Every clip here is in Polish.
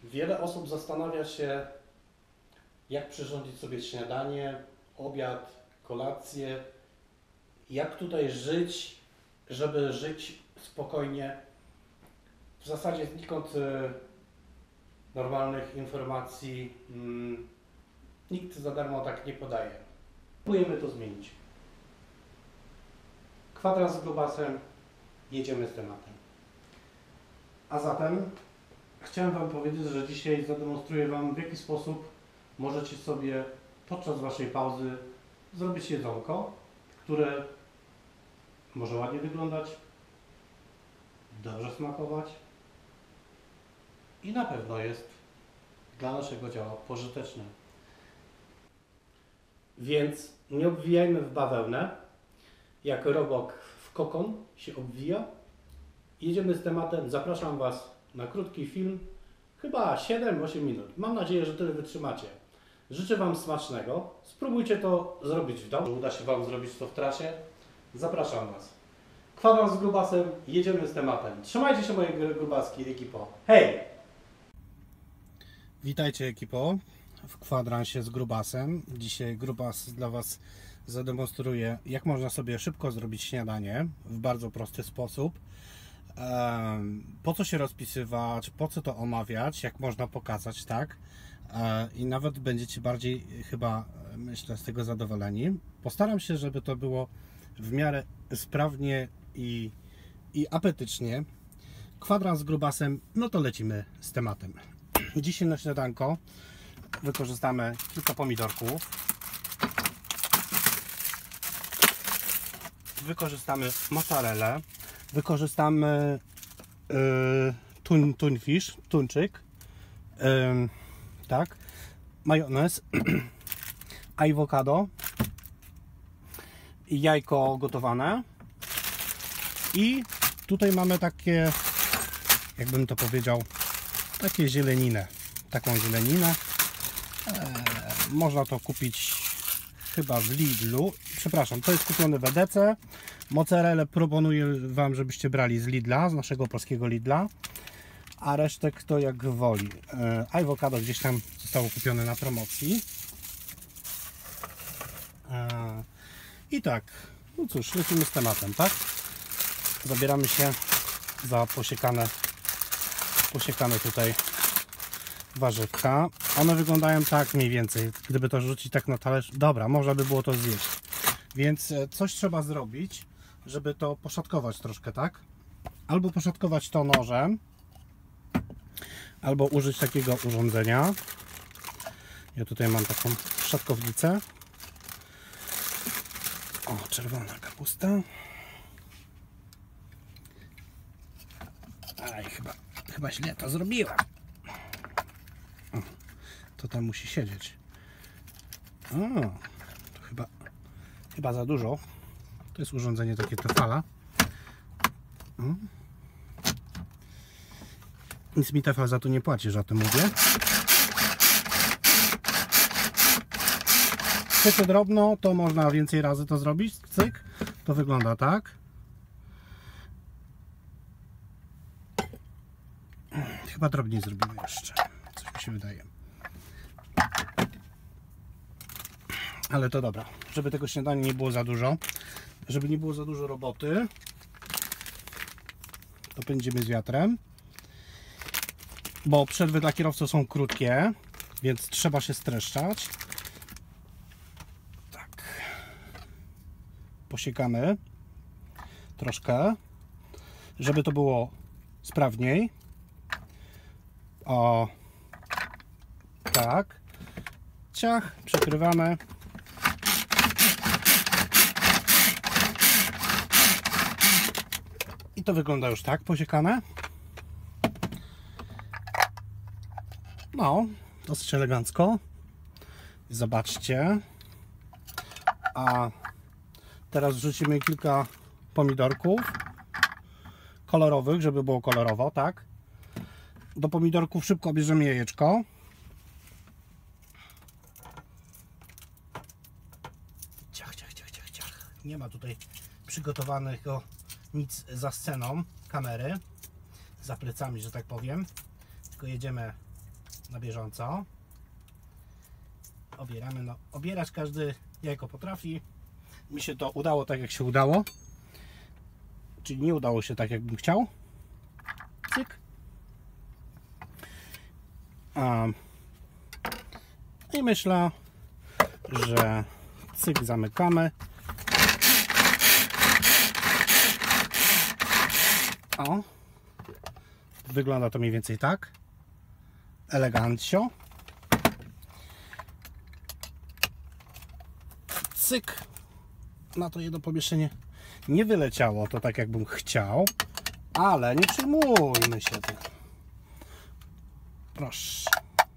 Wiele osób zastanawia się, jak przyrządzić sobie śniadanie, obiad, kolację, jak tutaj żyć, żeby żyć spokojnie. W zasadzie znikąd normalnych informacji nikt za darmo tak nie podaje. Próbujemy to zmienić. Kwadrans z grubasem, jedziemy z tematem. A zatem chciałem Wam powiedzieć, że dzisiaj zademonstruję Wam, w jaki sposób możecie sobie podczas Waszej pauzy zrobić jedzonko, które może ładnie wyglądać, dobrze smakować i na pewno jest dla naszego ciała pożyteczne. Więc nie obwijajmy w bawełnę, jak robok w kokon się obwija. Jedziemy z tematem. Zapraszam Was na krótki film, chyba 7-8 minut. Mam nadzieję, że tyle wytrzymacie. Życzę Wam smacznego. Spróbujcie to zrobić w domu. Uda się Wam zrobić to w trasie. Zapraszam Was. Kwadrans z grubasem, jedziemy z tematem. Trzymajcie się, moje grubaski, ekipo. Hej! Witajcie, ekipo, w kwadransie z grubasem. Dzisiaj grubas dla Was zademonstruje, jak można sobie szybko zrobić śniadanie w bardzo prosty sposób. Po co się rozpisywać, po co to omawiać, jak można pokazać, tak? I nawet będziecie bardziej chyba, myślę, z tego zadowoleni. Postaram się, żeby to było w miarę sprawnie i apetycznie. Kwadrans z grubasem, no to lecimy z tematem. Dzisiaj na śniadanko wykorzystamy kilka pomidorków. Wykorzystamy mozzarellę. Wykorzystamy tuńczyk, tak, majonez, awokado, jajko gotowane i tutaj mamy takie, jakbym to powiedział, takie zieleninę, taką zieleninę. Można to kupić chyba w Lidlu. Przepraszam, to jest kupione w EDC. Mozzarellę proponuję Wam, żebyście brali z Lidla, z naszego polskiego Lidla, a resztek to jak woli. Awokado gdzieś tam zostało kupione na promocji. I tak, no cóż, lecimy z tematem, tak? Zabieramy się za posiekane tutaj warzywka. One wyglądają tak mniej więcej, gdyby to rzucić tak na talerz. Dobra, można by było to zjeść. Więc coś trzeba zrobić, żeby to poszatkować troszkę, tak? Albo poszatkować to nożem, albo użyć takiego urządzenia. Ja tutaj mam taką szatkownicę. O, czerwona kapusta. Aj, chyba źle to zrobiłem. O, to tam musi siedzieć. O, to chyba za dużo. To jest urządzenie takie Tefala. Nic mi Tefal za to nie płaci, że o tym mówię. Chcecie drobno, to można więcej razy to zrobić. Cyk. To wygląda tak. Chyba drobniej zrobimy jeszcze. Coś mi się wydaje. Ale to dobra. Żeby tego śniadania nie było za dużo. Żeby nie było za dużo roboty. To pędzimy z wiatrem. Bo przerwy dla kierowców są krótkie. Więc trzeba się streszczać. Tak. Posiekamy. Troszkę. Żeby to było sprawniej. O, tak, ciach, przykrywamy. I to wygląda już tak, posiekane. No, dosyć elegancko. Zobaczcie. A teraz wrzucimy kilka pomidorków kolorowych, żeby było kolorowo, tak? Do pomidorków szybko bierzemy jajeczko. Ciach. Nie ma tutaj przygotowanego nic za sceną kamery, za plecami, że tak powiem. Tylko jedziemy na bieżąco. Obieramy, no obierać każdy jajko potrafi. Mi się to udało tak jak się udało. Czyli nie udało się tak jakbym chciał. Cyk. I myślę, że cyk zamykamy. O. Wygląda to mniej więcej tak. Elegancio. Cyk. Na to jedno pomieszczenie nie wyleciało to tak jakbym chciał, ale nie przejmujmy się tym. Proszę.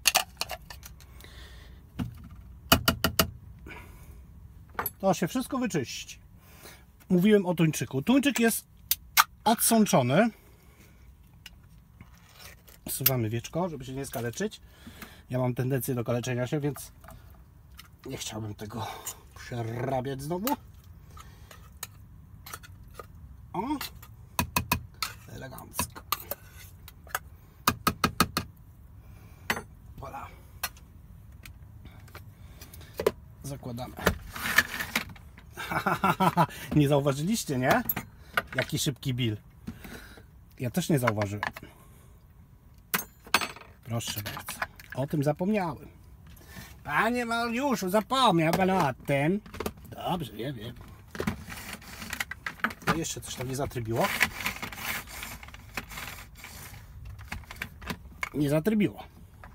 To się wszystko wyczyści. Mówiłem o tuńczyku. Tuńczyk jest odsączony. Wsuwamy wieczko, żeby się nie skaleczyć. Ja mam tendencję do kaleczenia się, więc nie chciałbym tego przerabiać znowu. O, elegancko. Voilà. Zakładamy. Nie zauważyliście, nie? Jaki szybki bil. Ja też nie zauważyłem. Proszę bardzo. O tym zapomniałem. Panie Mariuszu, zapomniał pan o tym. Dobrze, nie wiem. Jeszcze coś tam nie zatrybiło. Nie zatrybiło.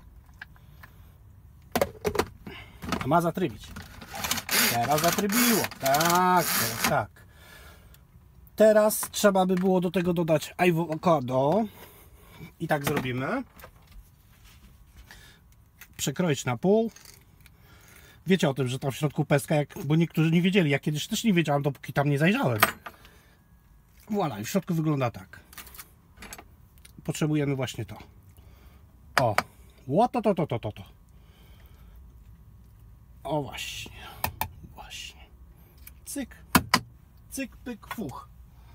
A ma zatrybić. Teraz zatrybiło. Tak, teraz tak. Teraz trzeba by było do tego dodać awokado. I tak zrobimy. Przekroić na pół. Wiecie o tym, że tam w środku pestka, bo niektórzy nie wiedzieli. Ja kiedyś też nie wiedziałem, dopóki tam nie zajrzałem. Voilà, i w środku wygląda tak. Potrzebujemy właśnie to. O, to. O właśnie. Właśnie. Cyk. Cyk, pyk, fuch.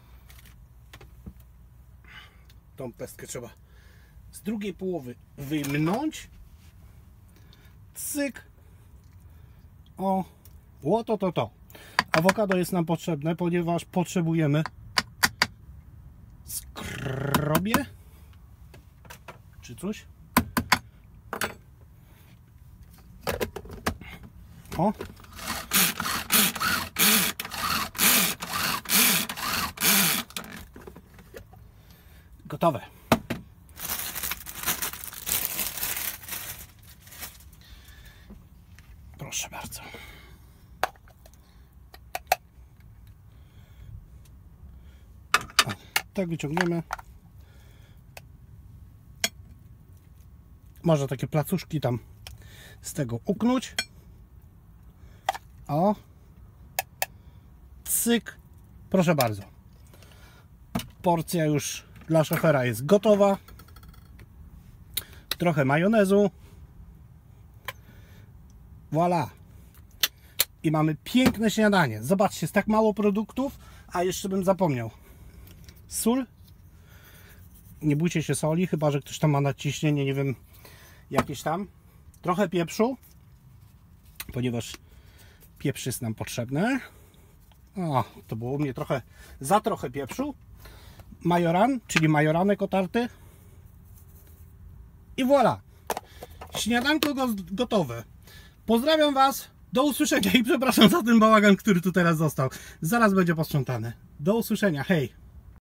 Tą pestkę trzeba z drugiej połowy wyjmnąć. Cyk. O, to. Awokado jest nam potrzebne, ponieważ potrzebujemy skrobie czy coś. O. Gotowe. Proszę bardzo. O, tak wyciągniemy. Można takie placuszki tam z tego uknąć. O. Cyk. Proszę bardzo. Porcja już dla szofera jest gotowa. Trochę majonezu. Voilà. I mamy piękne śniadanie. Zobaczcie, jest tak mało produktów, a jeszcze bym zapomniał. Sól. Nie bójcie się soli, chyba że ktoś tam ma nadciśnienie, nie wiem, jakieś tam. Trochę pieprzu, ponieważ pieprz jest nam potrzebny. O, to było u mnie trochę pieprzu. Majoran, czyli majoranek otarty. I voilà. Śniadanko gotowe. Pozdrawiam Was. Do usłyszenia i przepraszam za ten bałagan, który tu teraz został. Zaraz będzie posprzątany. Do usłyszenia. Hej.